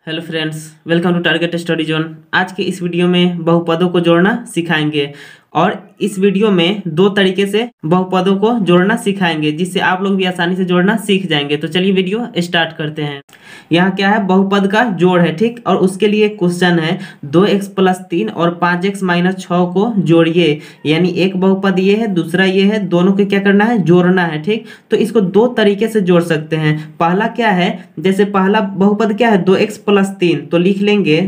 Hello friends, welcome to target study zone. आज के इस वीडियो में बहुपदों को जोड़ना सिखाएंगे और इस वीडियो में दो तरीके से बहुपदों को जोड़ना सिखाएंगे जिससे आप लोग भी आसानी से जोड़ना सीख जाएंगे। तो चलिए वीडियो स्टार्ट करते हैं। यहाँ क्या है, बहुपद का जोड़ है, ठीक। और उसके लिए क्वेश्चन है 2x+3 और 5x-6 को जोड़िए। यानी एक बहुपद ये है, दूसरा ये है, दोनों को क्या करना है, जोड़ना है, ठीक। तो इसको दो तरीके से जोड़ सकते हैं। पहला क्या है, जैसे पहला बहुपद क्या है 2x+3, तो लिख लेंगे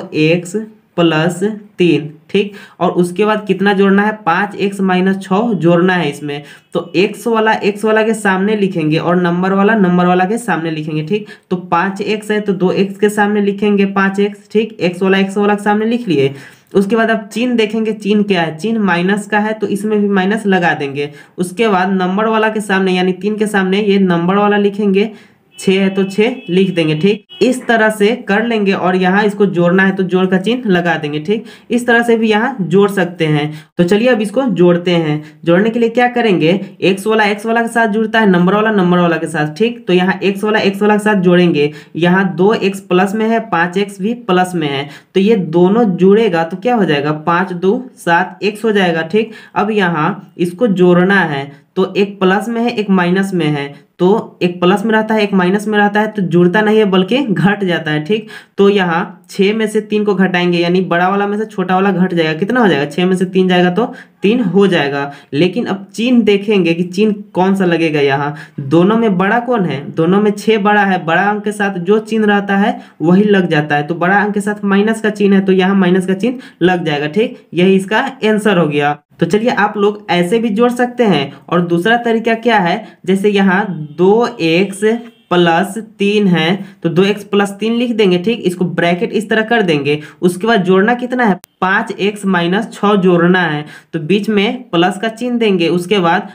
2x+3, ठीक। और उसके बाद कितना जोड़ना है, 5x-6 जोड़ना है इसमें। तो x वाला के सामने लिखेंगे और नंबर वाला के सामने लिखेंगे, ठीक। तो 5x है तो 2x के सामने लिखेंगे 5x, ठीक। x वाला के सामने लिख लिए। उसके बाद अब चिन्ह देखेंगे, चिन्ह क्या है, चिन्ह माइनस का है तो इसमें भी माइनस लगा देंगे। उसके बाद नंबर वाला के सामने यानी 3 के सामने ये नंबर वाला लिखेंगे, 6 है तो 6 लिख देंगे, ठीक। इस तरह से कर लेंगे और यहाँ इसको जोड़ना है तो जोड़ का चिन्ह लगा देंगे, ठीक। इस तरह से भी यहाँ जोड़ सकते हैं। तो चलिए अब इसको जोड़ते हैं। जोड़ने के लिए क्या करेंगे, x वाला के साथ जुड़ता है, नंबर वाला के साथ, ठीक। तो यहाँ x वाला के साथ जोड़ेंगे। यहाँ 2x प्लस में है, 5x भी प्लस में है, तो ये दोनों जुड़ेगा तो क्या हो जाएगा, 5 2 7 x हो जाएगा, ठीक। अब यहाँ इसको जोड़ना है तो एक प्लस में है एक माइनस में है, तो एक प्लस में रहता है एक माइनस में रहता है तो जुड़ता नहीं है बल्कि घट जाता है, ठीक। तो यहाँ 6 में से 3 को घटाएंगे यानी बड़ा वाला में से छोटा वाला घट जाएगा। कितना हो जाएगा, 6 में से 3 जाएगा तो 3 हो जाएगा। लेकिन अब चिन्ह देखेंगे कि चिन्ह कौन सा लगेगा। यहाँ दोनों में बड़ा कौन है, दोनों में 6 बड़ा है, बड़ा अंक के साथ जो चिन्ह रहता है वही लग जाता है। तो बड़ा अंक के साथ माइनस का चिन्ह है तो यहाँ माइनस का चिन्ह लग जाएगा, ठीक। यही इसका आंसर हो गया। तो चलिए आप लोग ऐसे भी जोड़ सकते हैं। और दूसरा तरीका क्या है, जैसे यहाँ 2x+3 है तो 2x+3 लिख देंगे, ठीक। इसको ब्रैकेट इस तरह कर देंगे। उसके बाद जोड़ना कितना है, 5x-6 जोड़ना है तो बीच में प्लस का चिन्ह देंगे। उसके बाद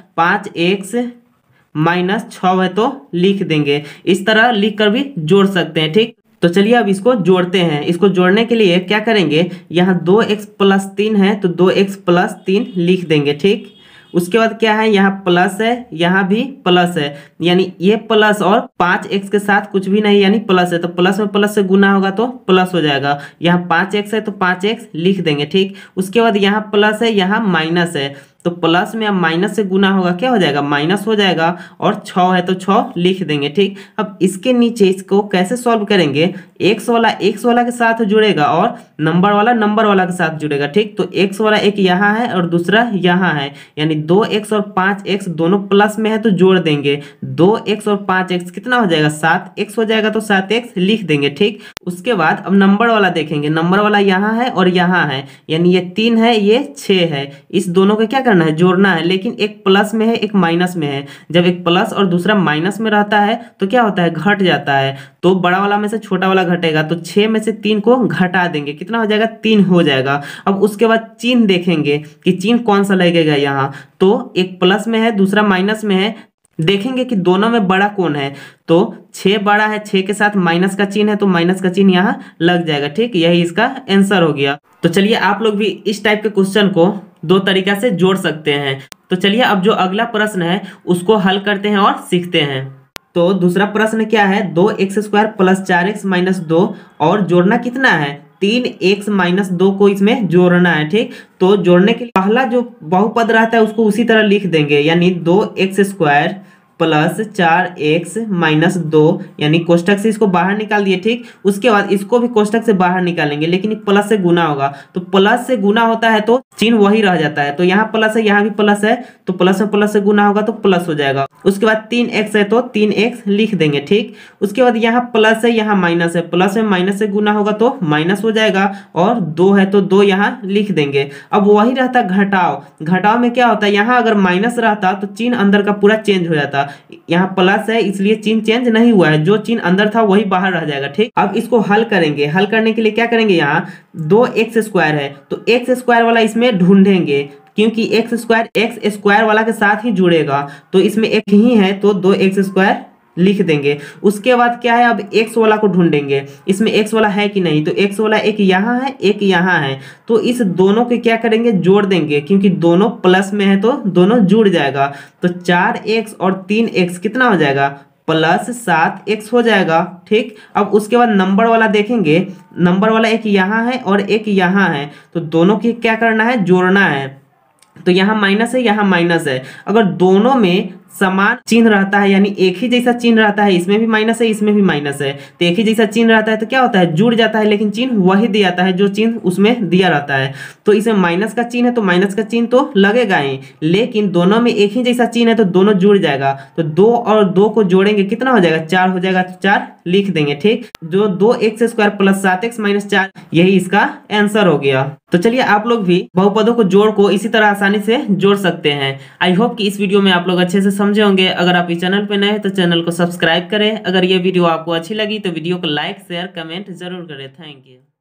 5x-6 है तो लिख देंगे। इस तरह लिख कर भी जोड़ सकते हैं, ठीक। तो चलिए अब इसको जोड़ते हैं। इसको जोड़ने के लिए क्या करेंगे, यहाँ 2x+3 है तो 2x+3 लिख देंगे, ठीक। उसके बाद क्या है, यहाँ प्लस है, यहाँ भी प्लस है, यानी ये प्लस और 5x के साथ कुछ भी नहीं यानी प्लस है, तो प्लस में प्लस से गुना होगा तो प्लस हो जाएगा। यहाँ 5x है तो 5x लिख देंगे, ठीक। उसके बाद यहाँ प्लस है, यहाँ माइनस है, तो प्लस में अब माइनस से गुना होगा क्या हो जाएगा, माइनस हो जाएगा। और 6 है तो 6 लिख देंगे, ठीक। अब इसके नीचे इसको कैसे सॉल्व करेंगे, x वाला के साथ जुड़ेगा और नंबर वाला के साथ जुड़ेगा, ठीक। तो x वाला एक यहाँ है और दूसरा यहाँ है, यानी 2x और 5x दोनों प्लस में है तो जोड़ देंगे। 2x और 5x कितना हो जाएगा, 7x हो जाएगा तो 7x लिख देंगे, ठीक। उसके बाद अब नंबर वाला देखेंगे, नंबर वाला यहाँ है और यहाँ है, यानी ये 3 है ये 6 है। इस दोनों को क्या करना है, जोड़ना है। लेकिन एक प्लस में है एक माइनस में है, जब एक प्लस और दूसरा माइनस में रहता है तो क्या होता है, घट जाता है। तो बड़ा वाला में से छोटा वाला घटेगा तो 6 में से 3 को घटा देंगे, कितना हो जाएगा, 3 हो जाएगा। अब उसके बाद चिन्ह देखेंगे कि चिन्ह कौन सा लगेगा। यहाँ तो एक प्लस में है दूसरा माइनस में है, देखेंगे कि दोनों में बड़ा कौन है, तो 6 बड़ा है, 6 के साथ माइनस का चिन्ह है तो माइनस का चिन्ह यहाँ लग जाएगा, ठीक। यही इसका आंसर हो गया। तो चलिए आप लोग भी इस टाइप के क्वेश्चन को दो तरीका से जोड़ सकते हैं। तो चलिए अब जो अगला प्रश्न है उसको हल करते हैं और सीखते हैं। तो दूसरा प्रश्न क्या है, 2x² + 4x-2 और जोड़ना कितना है, 3x-2 को इसमें जोड़ना है, ठीक। तो जोड़ने के लिए पहला जो बहुपद रहता है उसको उसी तरह लिख देंगे, यानी 2x² + 4x-2, यानी कोष्टक से इसको बाहर निकाल दिए, ठीक। उसके बाद इसको भी कोष्टक से बाहर निकालेंगे, लेकिन प्लस से गुना होगा तो प्लस से गुना होता है तो चिन्ह वही रह जाता है। तो यहाँ प्लस है यहाँ भी प्लस है तो प्लस में प्लस से गुना होगा तो प्लस हो जाएगा। उसके बाद 3x है तो 3x लिख देंगे, ठीक। उसके बाद यहाँ प्लस है यहाँ माइनस है, प्लस में माइनस से गुना होगा तो माइनस हो जाएगा। और 2 है तो 2 यहाँ लिख देंगे। अब वही रहता घटाव, घटाव में क्या होता है, यहाँ अगर माइनस रहता तो चिन्ह अंदर का पूरा चेंज हो जाता। यहाँ प्लस है इसलिए चिन्ह चेंज नहीं हुआ है, जो चिन्ह अंदर था वही बाहर रह जाएगा, ठीक। अब इसको हल करेंगे। हल करने के लिए क्या करेंगे, यहाँ 2x² है तो x² वाला इसमें ढूंढेंगे, क्योंकि x² वाला के साथ ही जुड़ेगा तो इसमें एक ही है तो 2x² लिख देंगे। उसके बाद क्या है, अब x वाला को ढूंढेंगे, इसमें x वाला है कि नहीं, तो x वाला एक यहाँ है एक यहाँ है, तो इस दोनों के क्या करेंगे, जोड़ देंगे, क्योंकि दोनों प्लस में है तो दोनों जुड़ जाएगा। तो 4x और 3x कितना हो जाएगा, प्लस 7x हो जाएगा। ठीक, अब उसके बाद नंबर वाला देखेंगे, नंबर वाला एक यहाँ है और एक यहाँ है, तो दोनों की क्या करना है, जोड़ना है। तो यहाँ माइनस है, यहाँ माइनस है, अगर दोनों में समान चिन्ह रहता है यानी एक ही जैसा चिन्ह रहता है, इसमें भी माइनस है इसमें भी माइनस है, तो एक ही जैसा चिन्ह रहता है तो क्या होता है, जुड़ जाता है, लेकिन चिन्ह वही दिया जाता है जो चिन्ह उसमें दिया रहता है। तो इसमें माइनस का चिन्ह है तो माइनस का चिन्ह तो लगेगा ही, लेकिन दोनों में एक ही जैसा चिन्ह है तो दोनों जुड़ जाएगा। तो 2 और 2 को जोड़ेंगे कितना हो जाएगा, 4 हो जाएगा, तो 4 लिख देंगे। ठीक, जो 2x² प्लस 7x माइनस 4, यही इसका आंसर हो गया। तो चलिए आप लोग भी बहुपदों को जोड़ को इसी तरह आसानी से जोड़ सकते हैं। आई होप कि इस वीडियो में आप लोग अच्छे से समझे होंगे। अगर आप इस चैनल पे नए हैं तो चैनल को सब्सक्राइब करें। अगर ये वीडियो आपको अच्छी लगी तो वीडियो को लाइक शेयर कमेंट जरूर करें। Thank you.